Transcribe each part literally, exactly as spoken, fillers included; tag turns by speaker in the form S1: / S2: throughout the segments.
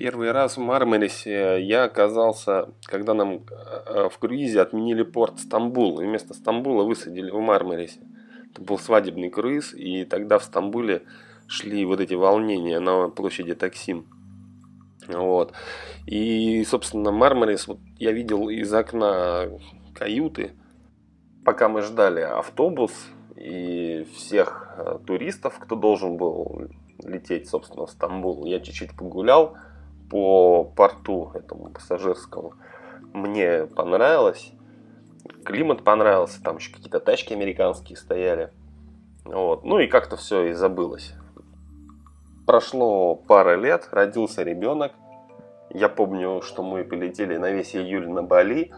S1: Первый раз в Мармарисе я оказался, когда нам э, в круизе отменили порт Стамбул, и вместо Стамбула высадили в Мармарисе. Это был свадебный круиз, и тогда в Стамбуле шли вот эти волнения на площади Таксим. Вот. И, собственно, Мармарис вот, я видел из окна каюты, пока мы ждали автобус и всех э, туристов, кто должен был лететь, собственно, в Стамбул. Я чуть-чуть погулял по порту этому пассажирскому. Мне понравилось. Климат понравился. Там еще какие-то тачки американские стояли. Вот. Ну и как-то все и забылось. Прошло пара лет, родился ребенок. Я помню, что мы полетели на весь июль на Бали.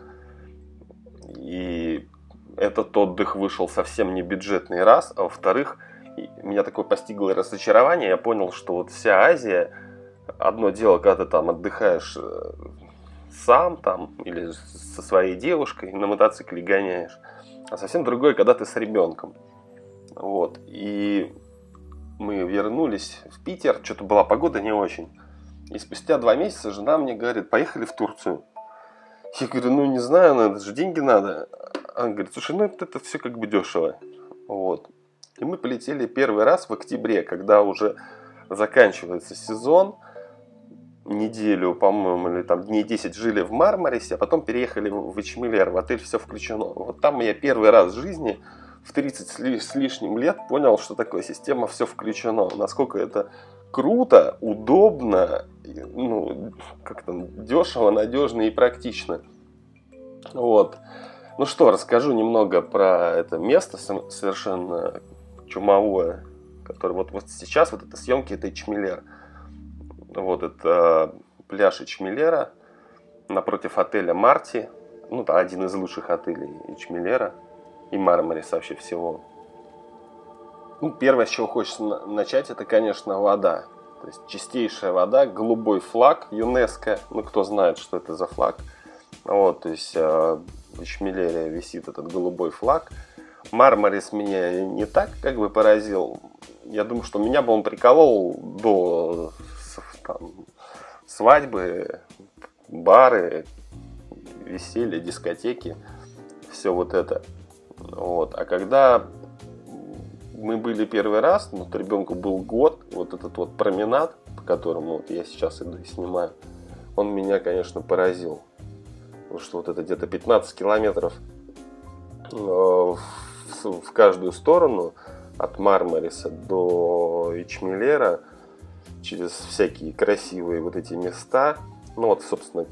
S1: И этот отдых вышел совсем не бюджетный раз. А во-вторых, меня такое постигло разочарование. Я понял, что вот вся Азия... Одно дело, когда ты там отдыхаешь сам там или со своей девушкой на мотоцикле гоняешь, а совсем другое, когда ты с ребенком. Вот. И мы вернулись в Питер, что-то была погода не очень. И спустя два месяца жена мне говорит: поехали в Турцию. Я говорю: ну не знаю, это же деньги надо. Она говорит: слушай, ну это, это все как бы дешево. Вот. И мы полетели первый раз в октябре, когда уже заканчивается сезон. Неделю, по-моему, или там дней десять жили в Мармарисе, а потом переехали в Ичмелер, в отель «Все включено». Вот там я первый раз в жизни в тридцать с лишним лет понял, что такое система «Все включено». Насколько это круто, удобно, ну, как-то дешево, надежно и практично. Вот. Ну что, расскажу немного про это место совершенно чумовое, которое вот, вот сейчас, вот это съемки, это Ичмелер. Вот это пляж Ичмелера напротив отеля Марти. Ну, это один из лучших отелей Ичмелера и Мармариса вообще всего. Ну, первое, с чего хочется начать, это, конечно, вода. То есть чистейшая вода, голубой флаг ЮНЕСКО. Ну, кто знает, что это за флаг. Вот, то есть в Ичмелере висит этот голубой флаг. Мармарис меня не так как бы поразил. Я думаю, что меня бы он приколол до... Там, свадьбы, бары, веселье, дискотеки, все вот это. Вот. А когда мы были первый раз, вот ребенку был год, вот этот вот променад, по которому вот я сейчас иду и снимаю, он меня, конечно, поразил. Потому что вот это где-то пятнадцать километров в, в каждую сторону от Мармариса до Ичмелера, через всякие красивые вот эти места. Ну вот, собственно,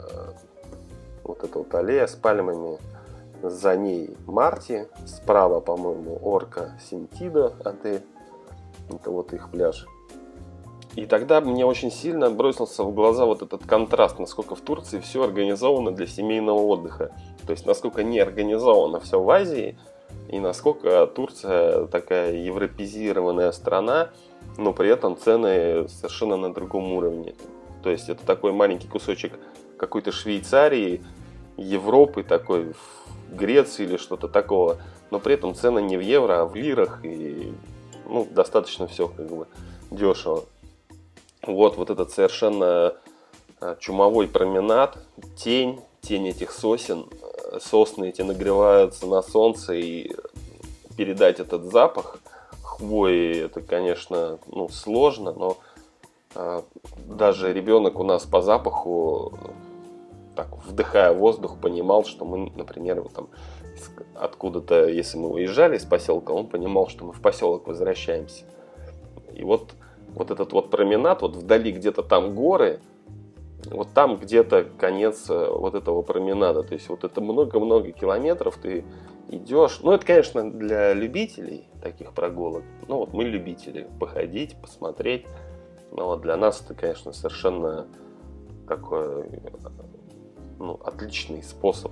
S1: вот эта вот аллея с пальмами. За ней Марти. Справа, по-моему, Орка Синтидо отель. Это вот их пляж. И тогда мне очень сильно бросился в глаза вот этот контраст, насколько в Турции все организовано для семейного отдыха. То есть, насколько не организовано все в Азии, и насколько Турция такая европезированная страна, но при этом цены совершенно на другом уровне. То есть это такой маленький кусочек какой-то Швейцарии, Европы, такой в Греции или что-то такого. Но при этом цены не в евро, а в лирах. И ну, достаточно все как бы дешево. Вот, вот этот совершенно чумовой променад, тень, тень этих сосен. Сосны эти нагреваются на солнце, и передать этот запах хвои, это, конечно, ну, сложно, но э, даже ребенок у нас по запаху, так, вдыхая воздух, понимал, что мы, например, вот там откуда-то, если мы уезжали из поселка, он понимал, что мы в поселок возвращаемся. И вот, вот этот вот променад, вот вдали где-то там горы, вот там где-то конец вот этого променада. То есть вот это много-много километров ты идешь. Ну, это, конечно, для любителей таких прогулок. Ну, вот мы любители походить, посмотреть. Но вот для нас это, конечно, совершенно такой, ну, отличный способ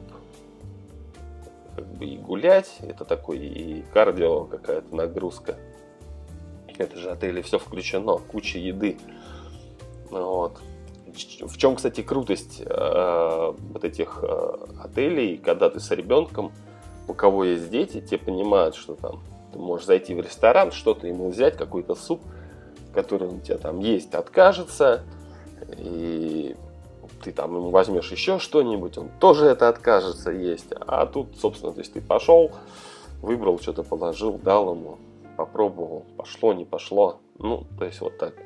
S1: как бы и гулять. Это такой и кардио, какая-то нагрузка. Это же отели «Все включено», куча еды. Вот. В чем, кстати, крутость э, вот этих э, отелей, когда ты с ребенком, у кого есть дети, те понимают, что там ты можешь зайти в ресторан, что-то ему взять, какой-то суп, который у тебя там есть, откажется, И ты там ему возьмешь еще что-нибудь, он тоже это откажется есть. А тут, собственно, то есть ты пошел, выбрал, что-то положил, дал ему, попробовал, пошло, не пошло. Ну, то есть вот так.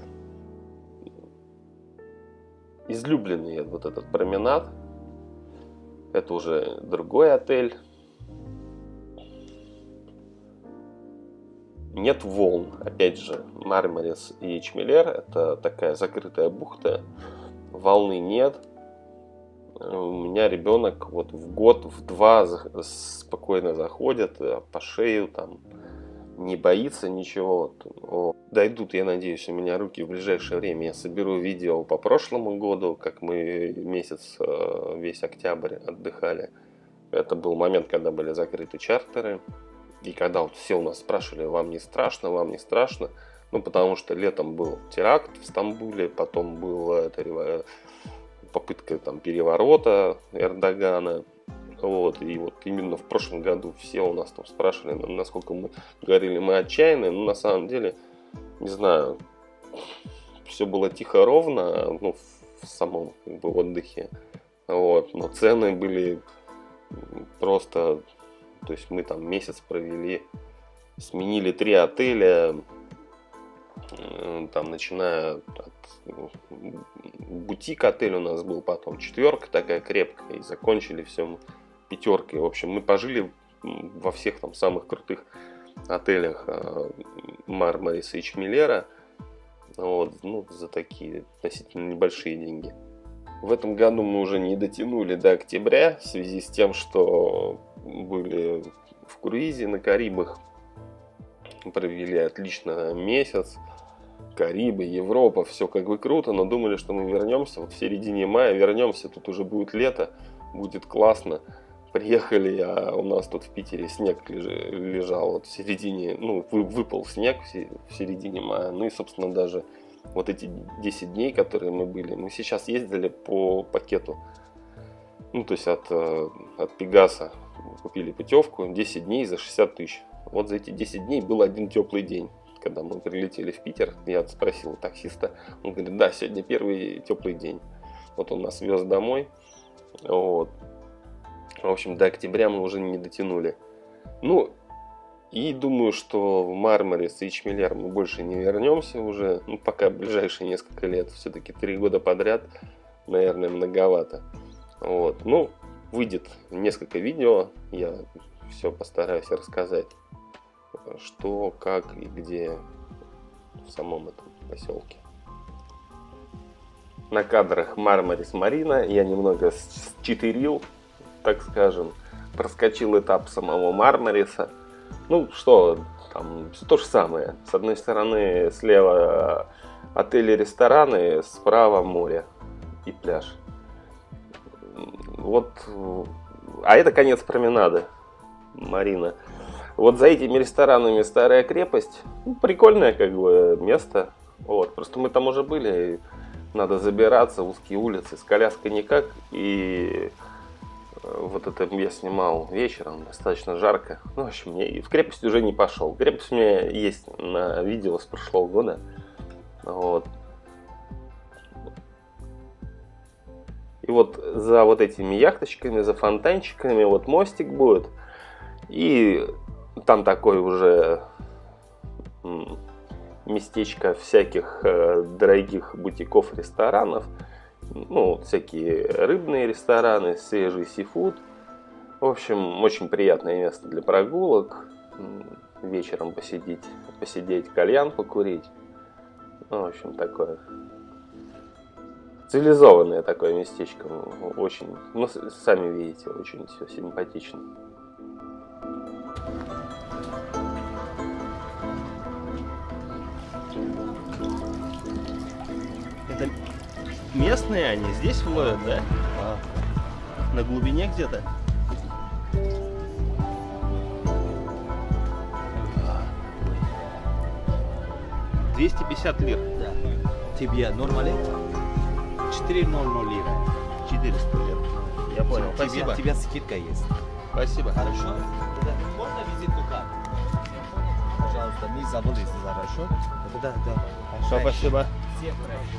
S1: Излюбленный вот этот променад. Это уже другой отель. Нет волн. Опять же, Мармарис и Эйчмелер — это такая закрытая бухта. Волны нет. У меня ребенок вот в год, в два спокойно заходит по шею, там не боится ничего. Дойдут, я надеюсь, у меня руки в ближайшее время. Я соберу видео по прошлому году, как мы месяц, весь октябрь отдыхали. Это был момент, когда были закрыты чартеры. И когда вот все у нас спрашивали, вам не страшно, вам не страшно. Ну, потому что летом был теракт в Стамбуле, потом была эта попытка там переворота Эрдогана. Вот, и вот именно в прошлом году все у нас там спрашивали, насколько мы говорили, мы отчаянные. Но на самом деле, не знаю, все было тихо, ровно, ну, в самом как бы, отдыхе. Вот, но цены были просто... То есть мы там месяц провели, сменили три отеля, там начиная от бутик отель у нас был, потом четверка такая крепкая, и закончили все пятеркой. В общем, мы пожили во всех там самых крутых отелях Мармариса и Эйчмелера, вот, ну, за такие относительно небольшие деньги. В этом году мы уже не дотянули до октября в связи с тем, что были в круизе на Карибах, провели отлично месяц. Карибы, Европа, все как бы круто, но думали, что мы вернемся вот в середине мая, вернемся, тут уже будет лето, будет классно. Приехали, а у нас тут в Питере снег лежал вот в середине, ну, выпал снег в середине мая, ну и, собственно, даже вот эти десять дней, которые мы были, мы сейчас ездили по пакету, ну, то есть от, от Пегаса купили путевку, десять дней за шестьдесят тысяч. Вот за эти десять дней был один теплый день. Когда мы прилетели в Питер, я спросил у таксиста, он говорит, да, сегодня первый теплый день. Вот он нас вез домой, вот. В общем, до октября мы уже не дотянули. Ну, и думаю, что в Мармарис и Эйчмелер мы больше не вернемся уже, ну, пока ближайшие несколько лет, все-таки три года подряд, наверное, многовато. Вот, ну, выйдет несколько видео, я все постараюсь рассказать, что, как и где в самом этом поселке. На кадрах Мармарис Марина я немного считерил, так скажем, проскочил этап самого Мармариса. Ну что, там все то же самое. С одной стороны слева отели, рестораны, справа море и пляж. Вот, а это конец променада Марина. Вот за этими ресторанами старая крепость, ну, прикольное как бы место. Вот, просто мы там уже были, надо забираться, узкие улицы, с коляской никак. И вот это я снимал вечером, достаточно жарко. Ну, в общем, я в крепость уже не пошел. Крепость у меня есть на видео с прошлого года. Вот. И вот за вот этими яхточками, за фонтанчиками, вот мостик будет. И там такой уже местечко всяких дорогих бутиков, ресторанов. Ну, всякие рыбные рестораны, свежий сифуд. В общем, очень приятное место для прогулок. Вечером посидеть, посидеть, кальян покурить. Ну, в общем, такое цивилизованное такое местечко. Очень, ну, сами видите, очень все симпатично.
S2: Это местные они здесь ловят, да? А. На глубине где-то? двести пятьдесят лир.
S3: Да. Тебе нормально? четыреста лира.
S2: четыреста лир. Я понял.
S3: Тебе,
S2: Спасибо.
S3: У тебя скидка есть.
S2: Спасибо.
S3: Хорошо? Можно визитную карту? Пожалуйста, не забудьте за расчет. Да, да.
S2: Спасибо.
S3: Где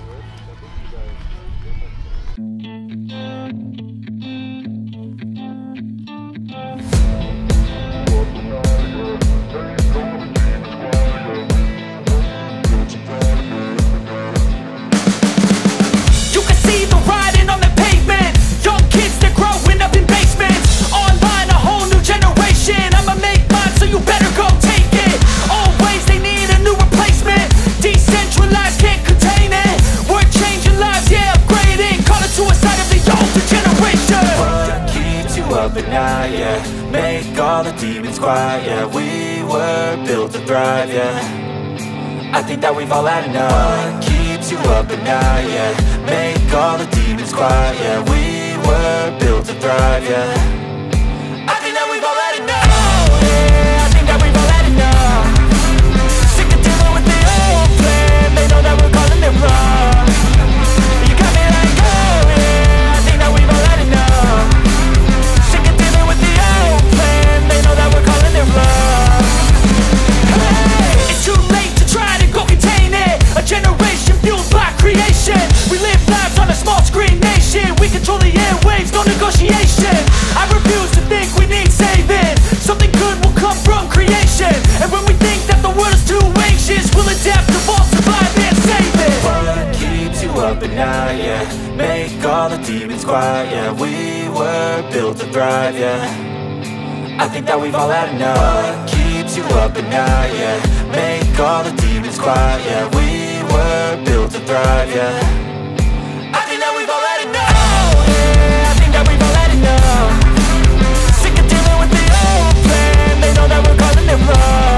S4: You can see the writing on the pavement. Young kids, they're growing up in basements. Online, a whole new generation. I'ma make mine, so you better go take it. Always, they need a new replacement. Decentralized, can't contain it. We're changing lives, yeah, upgrading. Call it suicide of the older generation.
S5: What keeps you up at night, yeah? Make all the demons quiet, yeah. We were built to thrive, yeah. I think that we've all had enough. What keeps you up at night, yeah? Make all the demons quiet, yeah. We were built to thrive, yeah. I think that we've all had enough. Oh, yeah, I think that we've all had enough. Sick of dealing with the old plan. They know that we're calling it wrong. You got me like, oh, yeah, I think that we've all had enough. Sick of dealing with the old plan. They know that we're calling it wrong.
S4: Hey, it's too late to try to go contain it. A generation fueled by creation. We live lives on a small screen nation. We control the airwaves, no negotiation. I refuse to think we need saving. Something good will come from creation. And when we think that the world is too anxious, we'll adapt, evolve, survive and save it.
S5: What keeps you up at night, yeah? Make all the demons quiet, yeah. We were built to thrive, yeah. I think that we've all had enough. What keeps you up at night, yeah? Make all the demons quiet, yeah. We were built to thrive, yeah. I think that we've all had enough. Oh, yeah, I think that we've all had enough. Sick of dealing with the old plan. They know that we're calling it wrong.